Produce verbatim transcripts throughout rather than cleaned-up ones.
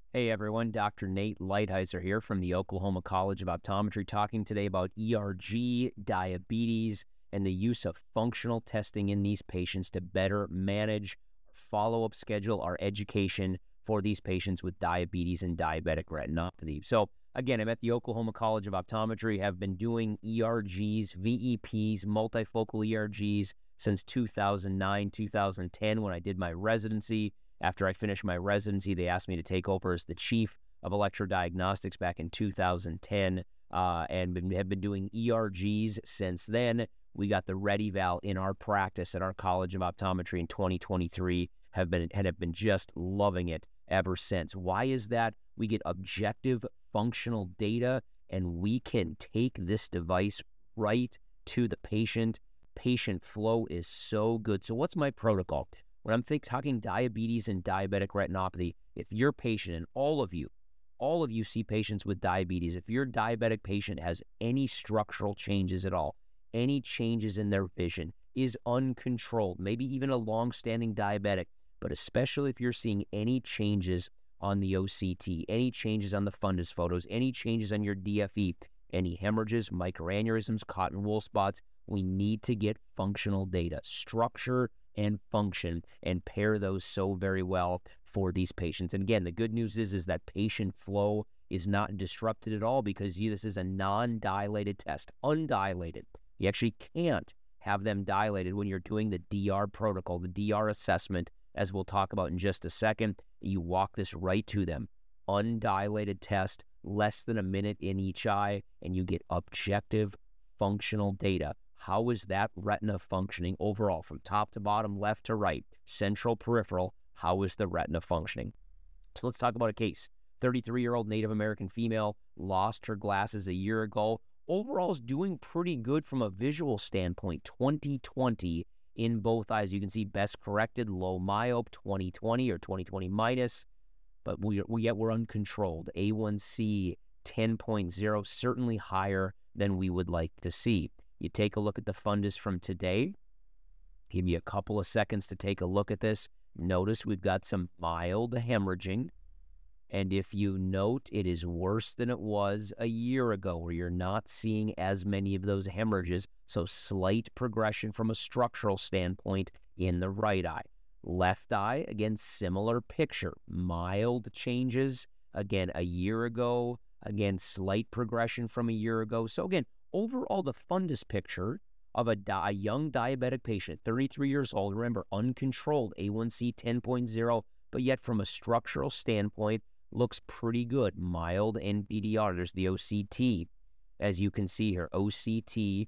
Hey everyone, Doctor Nate Lighthizer here from the Oklahoma College of Optometry, talking today about E R G, diabetes, and the use of functional testing in these patients to better manage, follow-up schedule, our education for these patients with diabetes and diabetic retinopathy. So again, I'm at the Oklahoma College of Optometry, have been doing E R Gs, V E Ps, multifocal E R Gs since two thousand nine, two thousand ten when I did my residency. After I finished my residency, they asked me to take over as the chief of electrodiagnostics back in two thousand ten, uh, and been, have been doing E R Gs since then. We got the RETeval in our practice at our College of Optometry in twenty twenty-three, have been, and have been just loving it ever since. Why is that? We get objective functional data, and we can take this device right to the patient. Patient flow is so good. So what's my protocol? When I'm think, talking diabetes and diabetic retinopathy, if your patient, and all of you, all of you see patients with diabetes, if your diabetic patient has any structural changes at all, any changes in their vision, is uncontrolled, maybe even a long-standing diabetic, but especially if you're seeing any changes on the O C T, any changes on the fundus photos, any changes on your D F E, any hemorrhages, microaneurysms, cotton wool spots, we need to get functional data, structure and function, and pair those so very well for these patients. And again, the good news is, is that patient flow is not disrupted at all because you, this is a non-dilated test, undilated. You actually can't have them dilated when you're doing the D R protocol, the D R assessment, as we'll talk about in just a second. You walk this right to them. Undilated test, less than a minute in each eye, and you get objective functional data. How is that retina functioning overall, from top to bottom, left to right, central, peripheral? How is the retina functioning? So let's talk about a case. thirty-three-year-old Native American female, lost her glasses a year ago. Overall is doing pretty good from a visual standpoint, twenty twenty in both eyes. You can see best corrected, low myope, twenty twenty or twenty twenty minus, but we, we yet we're uncontrolled. A one C ten point oh, certainly higher than we would like to see. You take a look at the fundus from today. Give me a couple of seconds to take a look at this. Notice we've got some mild hemorrhaging. And if you note, it is worse than it was a year ago, where you're not seeing as many of those hemorrhages. So slight progression from a structural standpoint in the right eye. Left eye, again, similar picture. Mild changes, again, a year ago. Again, slight progression from a year ago. So again, overall, the fundus picture of a, di a young diabetic patient, thirty-three years old, remember, uncontrolled, A one C ten point oh, but yet from a structural standpoint, looks pretty good. Mild N P D R, there's the O C T. As you can see here, O C T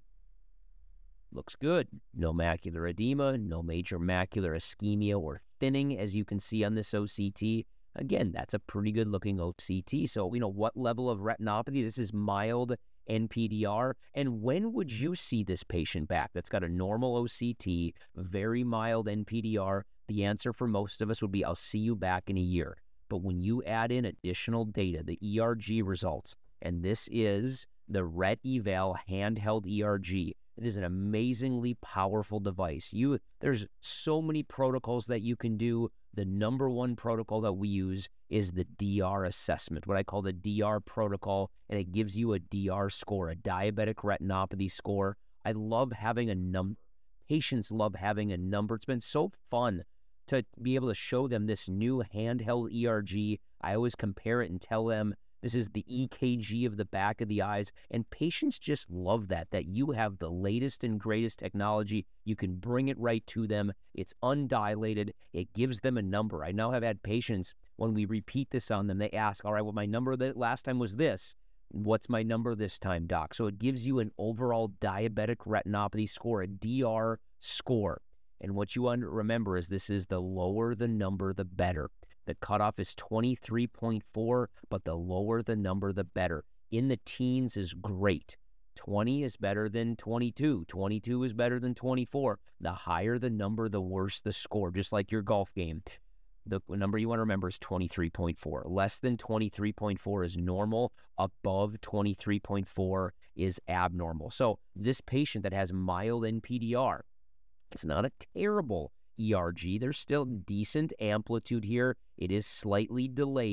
looks good. No macular edema, no major macular ischemia or thinning, as you can see on this O C T. Again, that's a pretty good looking O C T. So, you know, what level of retinopathy? This is mild N P D R. And when would you see this patient back that's got a normal O C T, very mild N P D R? The answer for most of us would be, I'll see you back in a year. But when you add in additional data, the E R G results, and this is the RETeval handheld E R G. It is an amazingly powerful device. You, there's so many protocols that you can do. The number one protocol that we use is the D R assessment, what I call the D R protocol, and it gives you a D R score, a diabetic retinopathy score. I love having a number. Patients love having a number. It's been so fun to be able to show them this new handheld E R G. I always compare it and tell them this is the E K G of the back of the eyes, and patients just love that, that you have the latest and greatest technology. You can bring it right to them. It's undilated. It gives them a number. I now have had patients, when we repeat this on them, they ask, all right, well, my number the last time was this. What's my number this time, doc? So it gives you an overall diabetic retinopathy score, a D R score. And what you want to remember is this is the lower the number, the better. The cutoff is twenty-three point four, but the lower the number, the better. In the teens is great. twenty is better than twenty-two. twenty-two is better than twenty-four. The higher the number, the worse the score, just like your golf game. The number you want to remember is twenty-three point four. Less than twenty-three point four is normal. Above twenty-three point four is abnormal. So this patient that has mild N P D R, it's not a terrible E R G. There's still decent amplitude here. It is slightly delayed,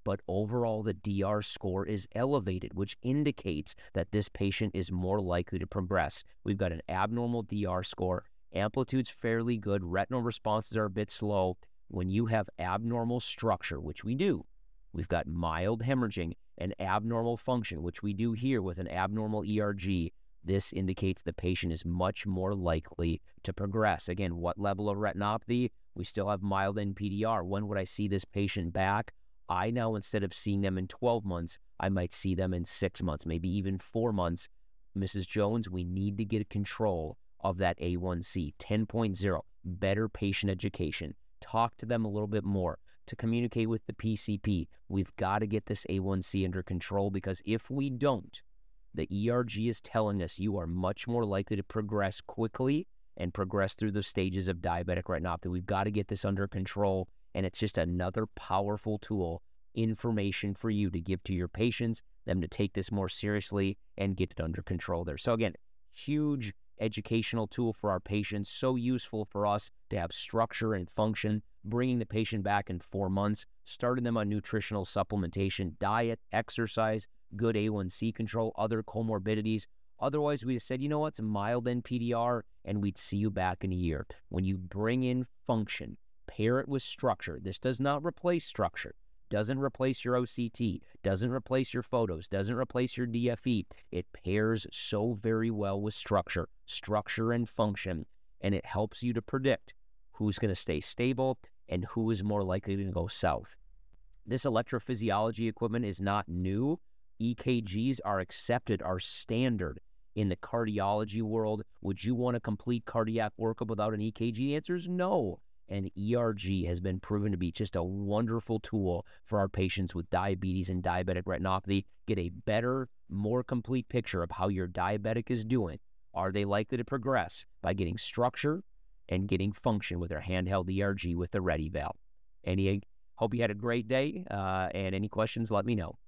but overall the D R score is elevated, which indicates that this patient is more likely to progress. We've got an abnormal D R score. Amplitude's fairly good. Retinal responses are a bit slow. When you have abnormal structure, which we do, we've got mild hemorrhaging and abnormal function, which we do here with an abnormal E R G. This indicates the patient is much more likely to progress. Again, what level of retinopathy? We still have mild N P D R. When would I see this patient back? I now, instead of seeing them in twelve months, I might see them in six months, maybe even four months. Missus Jones, we need to get control of that A one C, ten point oh, better patient education. Talk to them a little bit more. To communicate with the P C P, we've got to get this A one C under control, because if we don't, the E R G is telling us you are much more likely to progress quickly and progress through the stages of diabetic retinopathy. We've got to get this under control, and it's just another powerful tool, information for you to give to your patients, them to take this more seriously and get it under control there. So again, huge educational tool for our patients, so useful for us to have structure and function, bringing the patient back in four months, starting them on nutritional supplementation, diet, exercise, good A one C control, other comorbidities. Otherwise, we just said, you know what, it's a mild N P D R, and we'd see you back in a year. When you bring in function, pair it with structure. This does not replace structure, doesn't replace your O C T, doesn't replace your photos, doesn't replace your D F E. It pairs so very well with structure, structure and function, and it helps you to predict who's going to stay stable and who is more likely to go south. This electrophysiology equipment is not new. E K Gs are accepted, are standard in the cardiology world. Would you want a complete cardiac workup without an E K G? The answer is no. And E R G has been proven to be just a wonderful tool for our patients with diabetes and diabetic retinopathy. Get a better, more complete picture of how your diabetic is doing. Are they likely to progress? By getting structure and getting function with their handheld E R G with the RETeval. Any, hope you had a great day, uh, and any questions, let me know.